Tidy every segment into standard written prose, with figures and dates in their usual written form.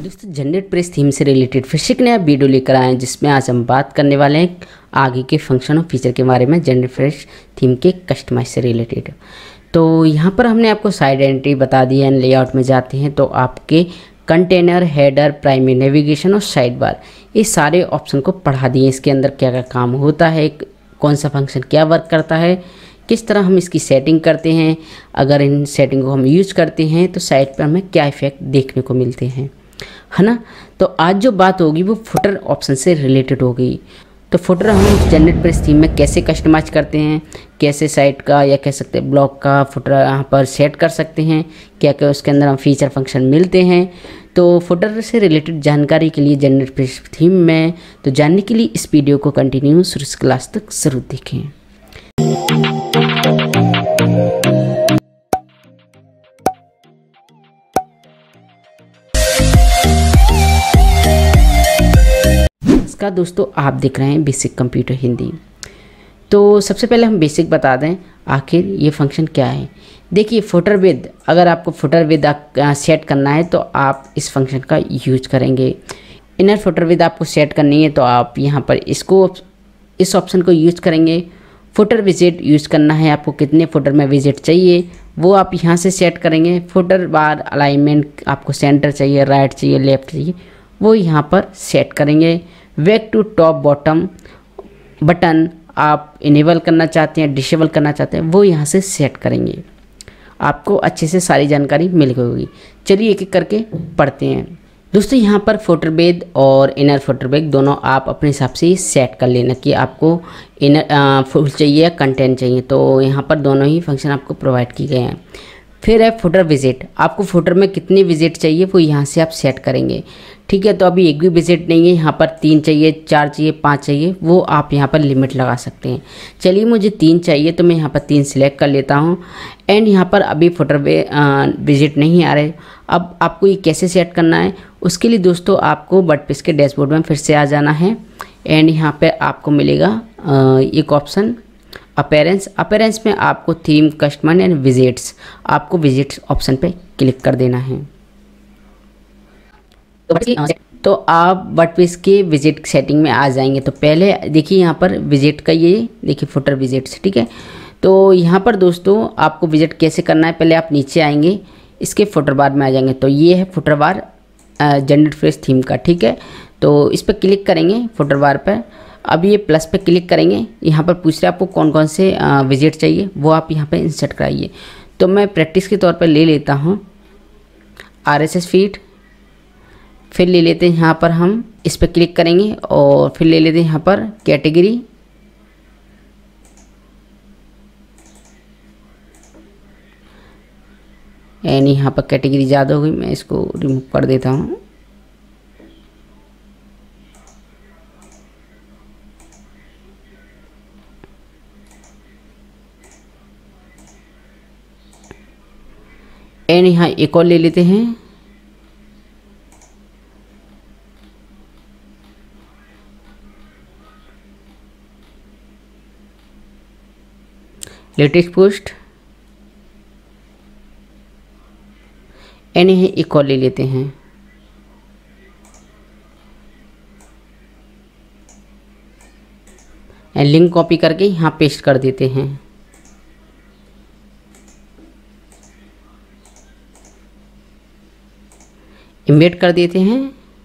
दोस्तों generate press theme से related फिर से एक नया वीडियो लेकर आए हैं जिसमें आज हम बात करने वाले हैं आगे के फंक्शन और फीचर के बारे में जनरेट प्रेस थीम के कस्टमाइज से रिलेटेड। तो यहाँ पर हमने आपको साइड एंट्री बता दी है। लेआउट में जाते हैं तो आपके कंटेनर, हेडर, प्राइमरी नेविगेशन और साइड बार ये सारे ऑप्शन को पढ़ा दिए। इसके अंदर क्या क्या काम होता है, कौन सा फंक्शन क्या वर्क करता है, किस तरह हम इसकी सेटिंग करते हैं, अगर इन सेटिंग को हम यूज करते हैं तो साइट पर हमें क्या इफेक्ट देखने को मिलते हैं, है ना। तो आज जो बात होगी वो फुटर ऑप्शन से रिलेटेड होगी। तो फुटर हम जनरेट प्रेस थीम में कैसे कस्टमाइज करते हैं, कैसे साइट का या कह सकते हैं ब्लॉग का फुटर यहाँ पर सेट कर सकते हैं, क्या क्या उसके अंदर हम फीचर फंक्शन मिलते हैं। तो फुटर से रिलेटेड जानकारी के लिए जनरेट प्रेस थीम में तो जानने के लिए इस वीडियो को कंटिन्यू शुरू से क्लास तक ज़रूर देखें। नमस्कार दोस्तों, आप देख रहे हैं बेसिक कंप्यूटर हिंदी। तो सबसे पहले हम बेसिक बता दें आखिर ये फंक्शन क्या है। देखिए फुटर विद, अगर आपको फुटर विद सेट करना है तो आप इस फंक्शन का यूज करेंगे। इनर फुटर विद आपको सेट करनी है तो आप यहाँ पर इस ऑप्शन को यूज करेंगे। फुटर विजिट यूज करना है, आपको कितने फुटर में विजिट चाहिए वो आप यहाँ से सेट करेंगे। फुटर बार अलाइनमेंट आपको सेंटर चाहिए, राइट चाहिए, लेफ्ट चाहिए, वो यहाँ पर सेट करेंगे। Back to top bottom button आप इनेबल करना चाहते हैं, डिसेबल करना चाहते हैं, वो यहाँ से सेट करेंगे। आपको अच्छे से सारी जानकारी मिल गई होगी। चलिए एक एक करके पढ़ते हैं। दोस्तों यहाँ पर फुटर बेद और इनर फुटर बेग दोनों आप अपने हिसाब से ही सेट कर लेना कि आपको इनर फुल चाहिए या कंटेंट चाहिए। तो यहाँ पर दोनों ही फंक्शन आपको प्रोवाइड किए गए हैं। फिर है फुटर विजिट, आपको फुटर में कितनी विजिट चाहिए वो यहाँ से आप सेट करेंगे। ठीक है, तो अभी एक भी विजिट नहीं है, यहाँ पर 3 चाहिए, 4 चाहिए, 5 चाहिए, वो आप यहाँ पर लिमिट लगा सकते हैं। चलिए मुझे 3 चाहिए तो मैं यहाँ पर 3 सिलेक्ट कर लेता हूँ। एंड यहाँ पर अभी फुटर विजिट नहीं आ रहे। अब आपको ये कैसे सेट करना है, उसके लिए दोस्तों आपको वर्डप्रेस के डैशबोर्ड में फिर से आ जाना है। एंड यहाँ पर आपको मिलेगा एक ऑप्शन अपीयरेंस में आपको थीम, कस्टमर एंड विजिट्स, आपको विजिट्स ऑप्शन पे क्लिक कर देना है। तो आप वर्डप्रेस के विजिट सेटिंग में आ जाएंगे। तो पहले देखिए यहाँ पर विजिट का ये देखिए फुटर विजिट्स, ठीक है। तो यहाँ पर दोस्तों आपको विजिट कैसे करना है, पहले आप नीचे आएंगे, इसके फुटर बार में आ जाएंगे। तो ये है footer bar generate press theme का, ठीक है। तो इस पर क्लिक करेंगे फुटर बार पर। अब ये प्लस पे क्लिक करेंगे, यहाँ पर पूछ रहे आपको कौन कौन से विजिट चाहिए वो आप यहाँ पे इंसर्ट कराइए। तो मैं प्रैक्टिस के तौर पर ले लेता हूँ RSS फीड, फिर ले लेते हैं यहाँ पर हम इस पर क्लिक करेंगे और फिर ले लेते हैं यहाँ पर कैटेगरी, यानी यहाँ पर कैटेगरी ज़्यादा हो गई, मैं इसको रिमूव कर देता हूँ। एंड यहाँ एक और ले लेते हैं, लेटेस्ट पोस्ट, एंड यहाँ एक और ले लेते हैं। लिंक कॉपी करके यहाँ पेस्ट कर देते हैं। इम्बेड कर देते हैं।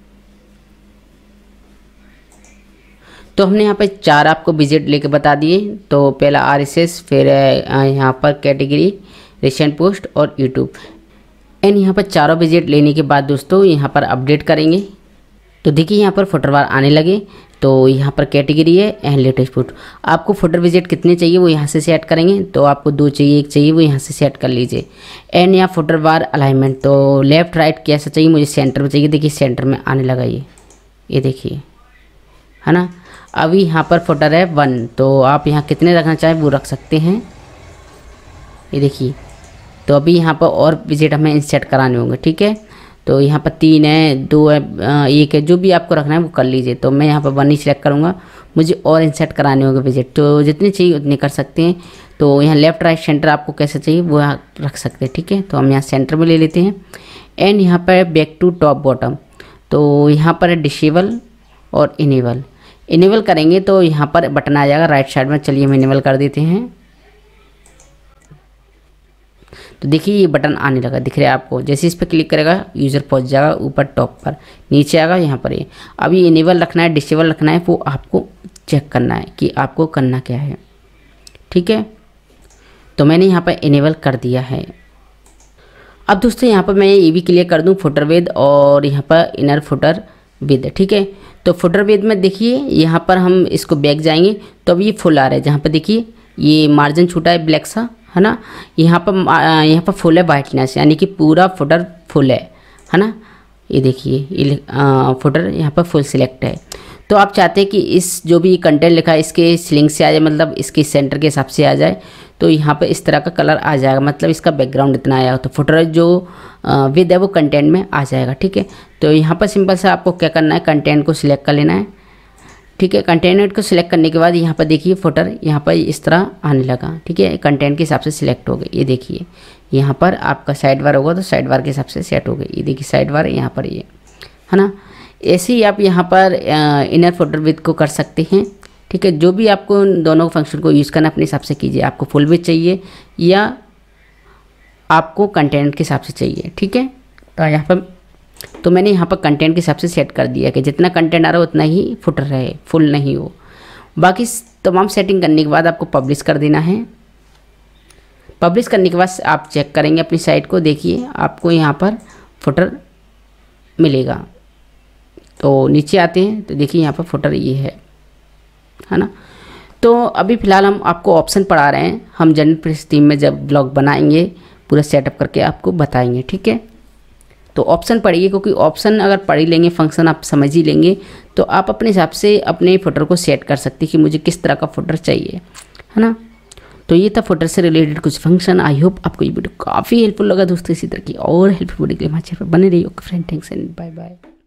तो हमने यहाँ पर 4 आपको विजिट लेके बता दिए। तो पहला RSS, फिर यहाँ पर कैटेगरी, रिसेंट पोस्ट और यूट्यूब। एंड यहाँ पर चारों विजिट लेने के बाद दोस्तों यहाँ पर अपडेट करेंगे। तो देखिए यहाँ पर फुटर बार आने लगे। तो यहाँ पर कैटेगरी है एंड लेटेस्ट पोस्ट। आपको फुटर विजिट कितने चाहिए वो यहाँ से सेट करेंगे। तो आपको 2 चाहिए, 1 चाहिए, वो यहाँ से सेट कर लीजिए। एंड यहाँ फुटर बार अलाइनमेंट, तो लेफ्ट राइट कैसा चाहिए, मुझे सेंटर में चाहिए। देखिए सेंटर में आने लगा ये देखिए, है ना। अभी यहाँ पर फुटर है 1, तो आप यहाँ कितने रखना चाहें वो रख सकते हैं। ये देखिए, तो अभी यहाँ पर और विजिट हमें इंसर्ट कराने होंगे, ठीक है। तो यहाँ पर 3 है, 2 है, 1 है, जो भी आपको रखना है वो कर लीजिए। तो मैं यहाँ पर 1 ही सिलेक्ट करूँगा, मुझे और इंसर्ट कराने होंगे विजिट, तो जितने चाहिए उतने कर सकते हैं। तो यहाँ लेफ्ट राइट सेंटर आपको कैसे चाहिए वो रख सकते हैं, ठीक है। तो हम यहाँ सेंटर में ले लेते हैं। एंड यहाँ पर बैक टू टॉप बॉटम, तो यहाँ पर है डिसेबल और इनेबल। इनेबल करेंगे तो यहाँ पर बटन आ जाएगा राइट साइड में। चलिए हम इनेबल कर देते हैं। तो देखिए ये बटन आने लगा, दिख रहा है आपको। जैसे इस पर क्लिक करेगा यूज़र पहुंच जाएगा ऊपर टॉप पर, नीचे आएगा यहाँ पर ये। अब ये इनेबल रखना है डिसेबल रखना है, वो आपको चेक करना है कि आपको करना क्या है। ठीक है, तो मैंने यहाँ पर इनेबल कर दिया है। अब दोस्तों यहाँ पर मैं ये भी क्लियर कर दूँ फुटर विद और यहाँ पर इनर फुटर विद। ठीक है, तो फुटर विद में देखिए यहाँ पर हम इसको बैक जाएंगे तो अब ये फुल आ रहा है। जहाँ पर देखिए ये मार्जिन छूटा है ब्लैक सा, है ना। यहाँ पर फुल है वाइटनेस, यानी कि पूरा फुटर फुल है ना। ये देखिए ये फुटर यहाँ पर फुल सिलेक्ट है। तो आप चाहते हैं कि इस जो भी कंटेंट लिखा है इसके स्लिंग से आ जाए, मतलब इसके सेंटर के हिसाब से आ जाए। तो यहाँ पर इस तरह का कलर आ जाएगा, मतलब इसका बैकग्राउंड इतना आएगा। तो फुटर जो विद है वो कंटेंट में आ जाएगा। ठीक है, तो यहाँ पर सिंपल से आपको क्या करना है, कंटेंट को सिलेक्ट कर लेना है। ठीक है, कंटेंट को सिलेक्ट करने के बाद यहाँ पर देखिए फुटर यहाँ पर इस तरह आने लगा। ठीक है, कंटेंट के हिसाब से सिलेक्ट हो गए। ये देखिए यहाँ पर आपका साइड बार होगा तो साइड बार के हिसाब से सेट हो गई। ये देखिए साइड बार यहाँ पर ये, है ना। ऐसे ही आप यहाँ पर इनर फुटर विद को कर सकते हैं। ठीक है, जो भी आपको दोनों फंक्शन को यूज़ करना अपने हिसाब से कीजिए। आपको फुल विद चाहिए या आपको कंटेंट के हिसाब से चाहिए। ठीक है, तो यहाँ पर तो मैंने यहाँ पर कंटेंट के हिसाब से सेट कर दिया कि जितना कंटेंट आ रहा है उतना ही फुटर रहे, फुल नहीं हो। बाकी तमाम सेटिंग करने के बाद आपको पब्लिश कर देना है। पब्लिश करने के बाद आप चेक करेंगे अपनी साइट को, देखिए आपको यहाँ पर फुटर मिलेगा। तो नीचे आते हैं तो देखिए यहाँ पर फुटर ये है ना। तो अभी फ़िलहाल हम आपको ऑप्शन पढ़ा रहे हैं, हम जनरल थीम में जब ब्लॉग बनाएंगे पूरा सेटअप करके आपको बताएंगे। ठीक है, तो ऑप्शन पढ़िए, क्योंकि ऑप्शन अगर पढ़ ही लेंगे, फंक्शन आप समझ ही लेंगे, तो आप अपने हिसाब से अपने फुटर को सेट कर सकते हैं कि मुझे किस तरह का फुटर चाहिए, है ना। तो ये था फुटर से रिलेटेड कुछ फंक्शन। आई होप आपको ये वीडियो काफ़ी हेल्पफुल लगा दोस्तों। इसी तरह की और हेल्पफुल वीडियो के लिए हमारे चैनल पर बने रहिए। Okay friend, thanks and bye bye.